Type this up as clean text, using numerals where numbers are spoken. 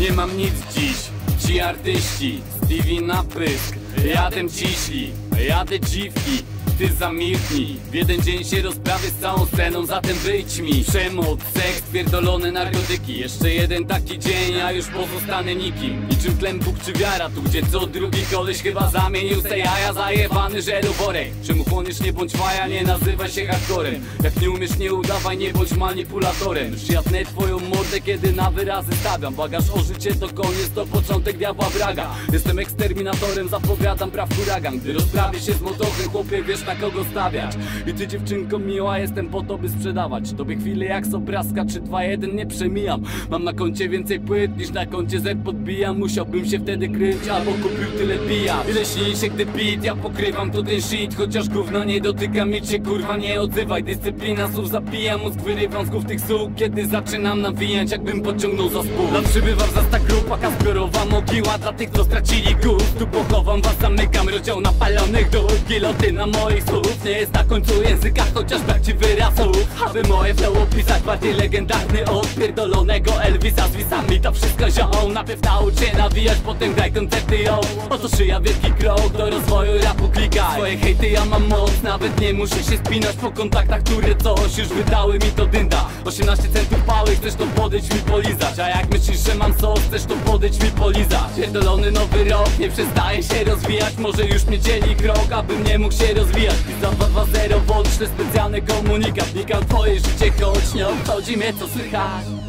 Nie mam nic dziś, ci artyści Stevie na pysk, jadę ciśli, jadę dziwki. Ty zamilknij, w jeden dzień się rozprawię z całą sceną, zatem wyjdź mi. Przemoc, seks, pierdolone narkotyki. Jeszcze jeden taki dzień, a już pozostanę nikim. Niczym tlen Bóg czy wiara, tu gdzie co drugi koleś chyba zamienił se jaja. Zajebany żeloworek. Czemu chłoniesz, nie bądź faja, nie nazywaj się hardcorem. Jak nie umiesz, nie udawaj, nie bądź manipulatorem. Już ja tnę twoją mordę, kiedy na wyrazy stawiam. Bagaż o życie to koniec, to początek diabła wraga. Jestem eksterminatorem, zapowiadam praw huragan. Gdy rozprawię się z motochem, chłopie, wiesz na kogo stawiać. I ty dziewczynko miła, jestem po to by sprzedawać tobie chwilę jak Sobraska czy 2-1 nie przemijam. Mam na koncie więcej płyt niż na koncie Z podbijam. Musiałbym się wtedy kryć, albo kupił tyle pijam. Ile śni się gdy beat, ja pokrywam to ten shit. Chociaż gówno nie dotyka, mi się kurwa nie odzywaj. Dyscyplina słów zabija, mózg wyrywam z głów tych słów. Kiedy zaczynam nawijać, jakbym pociągnął za spół. Przybywam zasta grupa, zbiorowa mogiła dla tych, co stracili gust. Tu pochowam was, zamykam rozdział napalonych duch. Gilotyna moich słów nie jest na końcu języka, chociaż brak ci wyrazów. Aby moje flow opisać, bardziej legendarny od pierdolonego Elvisa z wisami. To wszystko ziom, najpierw naucz się nawijać, potem graj koncerty ją. Oto szyja, wielki krok do rozwoju rapu, klikaj. Swoje hejty ja mam moc, nawet nie muszę się spinać po kontaktach, które coś już wydały mi to dynda. 18 centów pały, chcesz to podejdź mi polizać. A jak myślisz, że mam sos, chcesz to podejdź mi polizać. Pierdolony nowy rok, nie przestaje się rozwijać. Może już mnie dzieli krok, abym nie mógł się rozwijać. Za 220 wyślę specjalny komunikat. Wnikam w twoje życie, choć nie obchodzi mnie co słychać.